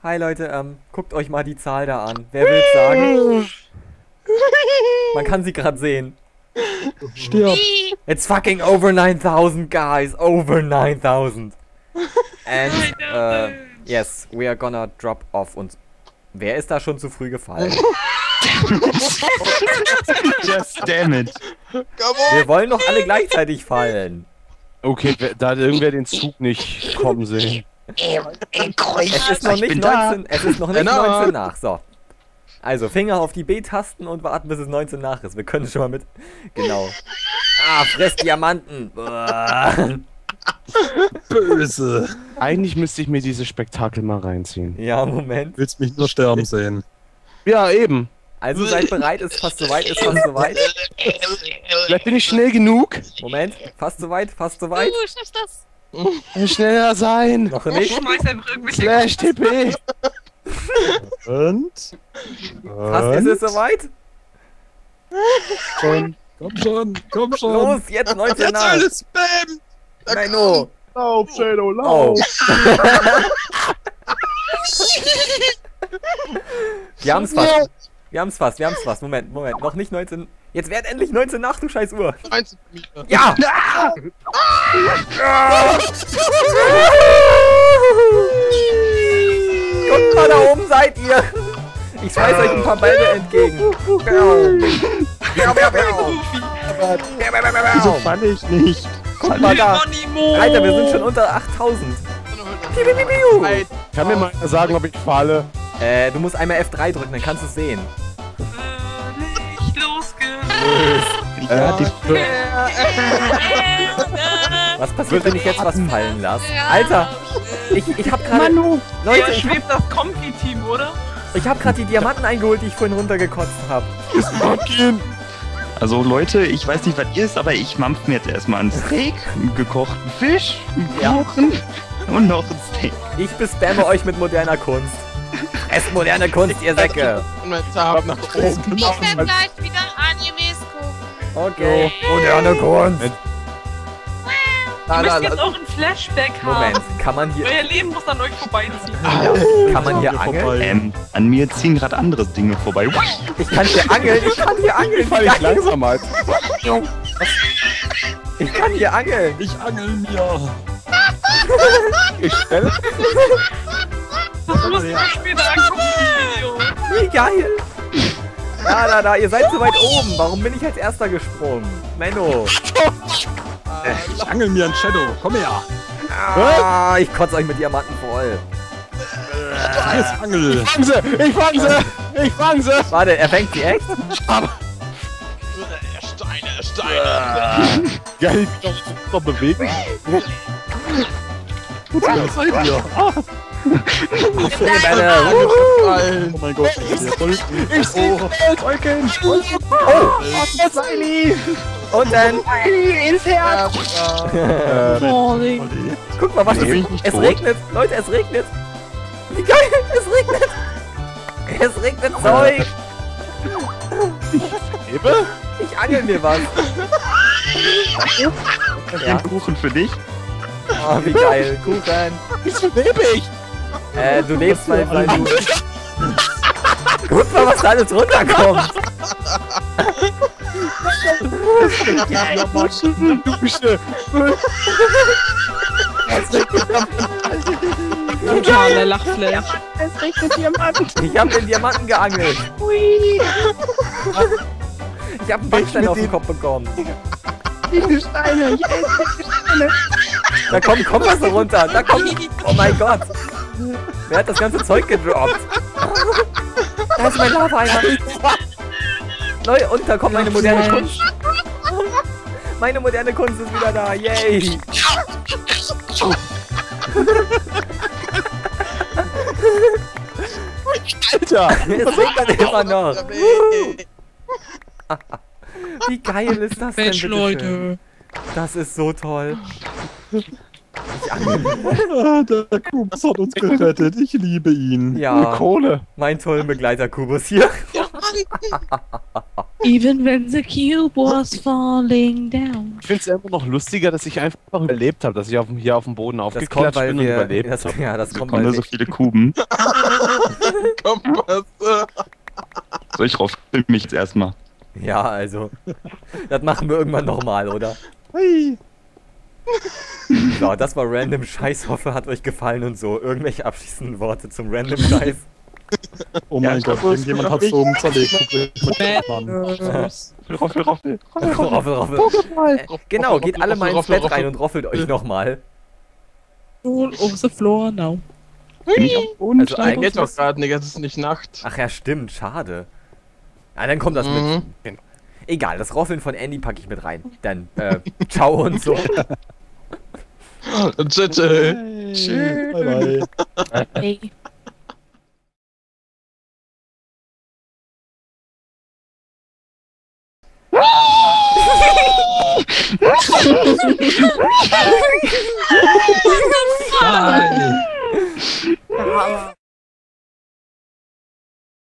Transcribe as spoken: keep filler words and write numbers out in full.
Hi Leute, ähm, guckt euch mal die Zahl da an. Wer will sagen? Man kann sie gerade sehen. Stirb. It's fucking over nine thousand, guys. Over nine thousand. And, uh, yes, we are gonna drop off. Und wer ist da schon zu früh gefallen? Just damn it. Wir wollen doch alle gleichzeitig fallen. Okay, da hat irgendwer den Zug nicht kommen sehen. Es ist noch nicht neunzehn, es ist noch nicht neunzehn nach, so. Also, Finger auf die B-Tasten und warten, bis es neunzehn nach ist. Wir können schon mal mit... Genau. Ah, fress Diamanten. Böse. Eigentlich müsste ich mir dieses Spektakel mal reinziehen. Ja, Moment. Willst mich nur sterben sehen? Ja, eben. Also, seid bereit, ist fast soweit, ist fast soweit. Vielleicht bin ich schnell genug. Moment, fast soweit, fast soweit. Du schaffst das. Schneller sein. Noch nicht. Schmeiß einfach irgendwelche Slash T P. Und? Fast ist es soweit. Und? Komm schon, komm schon. Los, jetzt neunzehn Jetzt nach. alles Spam. Nein, no. Lauf, Shadow, Oh. lauf. Wir haben's fast. Wir haben's fast, wir haben's fast. Moment, Moment. Noch nicht neunzehn. Jetzt werd endlich neunzehn nach, du scheiß Uhr. Ja! Guckt mal, da oben seid ihr. Ich schmeiß euch ein paar Bälle entgegen. Wieso fand ich nicht? Guck mal da. Alter, wir sind schon unter achttausend. Kann mir mal einer sagen, ob ich falle? Äh, du musst einmal F drei drücken, dann kannst du es sehen. Nicht losgelöst. Ja, die Was passiert, wenn ich jetzt was fallen lasse? Alter, ich, ich hab gerade... Hier Leute, ich hab, schwebt das Compi-Team, oder? ich hab gerade die Diamanten eingeholt, die ich vorhin runtergekotzt hab. Also Leute, ich weiß nicht, was ihr ist, aber ich mampf mir jetzt erstmal einen Steak, einen gekochten Fisch, einen Kuchen und noch ein Steak. Ich bespamme euch mit moderner Kunst. Esst moderne Kunst, ihr Säcke. Ich werde gleich wieder Animes gucken. Okay, moderne Kunst. Ihr müsst jetzt auch ein Flashback haben. Moment, kann man hier, Euer Leben muss an euch vorbeiziehen. kann man hier angeln? Ähm, an mir ziehen gerade andere Dinge vorbei. Ich kann hier angeln, ich kann hier angeln. Fall ich langsam als. Ich kann hier angeln. Ich angel mir. Ich stelle. Das musst du mir später angucken, das Video. Wie geil. Da, da, da, ihr seid so weit oben. Warum bin ich als erster gesprungen? Menno. Ich angel mir ein Shadow. Komm her. Ah, ich kotze euch mit Diamanten voll. Alles Angel. Ich fang sie! Ich fang sie! Ich fang sie! Warte, er fängt sie echt? Steine, Steine. Geil, wie doch super bewegen. Gut, was seid ihr? Schneebälle. Oh mein Gott, ich sehe voll. Ich seh Wolken! Oh, Smiley. Und dann... Ins Herz. Guck mal, was Da bin ich es, nicht es tot. regnet. Leute, es regnet. Wie geil, es regnet. Es regnet Zeug. Ebe? Ich angel mir was. Ja. Den Kuchen für dich. Oh, wie geil. Kuchen. Wieso lebe ich? Äh, du lebst, weil, weil du... Guck mal, was da alles runterkommt. Dusche! Totaler Lachflash. Ich hab den Diamanten geangelt. Ich hab einen Backstein auf den Kopf bekommen. Steine! Da kommt Kompasse runter. Da kommt... Oh mein Gott. Wer hat das ganze Zeug gedroppt? Da ist mein Lava-Eimer. Leute, und da kommt meine moderne Kunst. Meine moderne Kunst ist wieder da. Yay. Alter! Es regnet immer noch. Wie geil ist das denn, Mensch, bitte Leute. schön? Das ist so toll. Ich angel. Ah, der Kubus hat uns gerettet. Ich liebe ihn. Ja, Kohle! mein tollen Begleiter Kubus hier. Even when the cube was falling down. Ich finde es immer noch lustiger, dass ich einfach überlebt habe, dass ich auf, dem- hier auf dem Boden Das kommt, aufgeklatscht weil bin und wir... überlebt Das, habe. ja, das Da kommt, kommen weil da so wir... viele Kuben. Kompass. So, ich roffel mich jetzt erstmal. Ja, also... Das machen wir irgendwann nochmal, oder? Hey. So, das war Random Scheiß. Hoffe, hat euch gefallen und so. Irgendwelche abschließenden Worte zum Random Scheiß. Oh Ja, mein ich Gott, glaub, irgendjemand das hat so einen zerlegt. Mann. Roffel, roffel. Roffel, roffel. Äh, genau, geht alle mal ins Bett rein und roffelt euch nochmal. Roll over the floor now. Bin ich auf dem Boden? Also Steig? eigentlich- Geht doch gerade nicht, es ist nicht Nacht. Ach ja, stimmt, schade. Ja, dann kommt das Mhm. mit. Egal, das Roffeln von Andy packe ich mit rein. Dann, äh, ciao und so. Tschüss. Bye bye. Hey. Bye.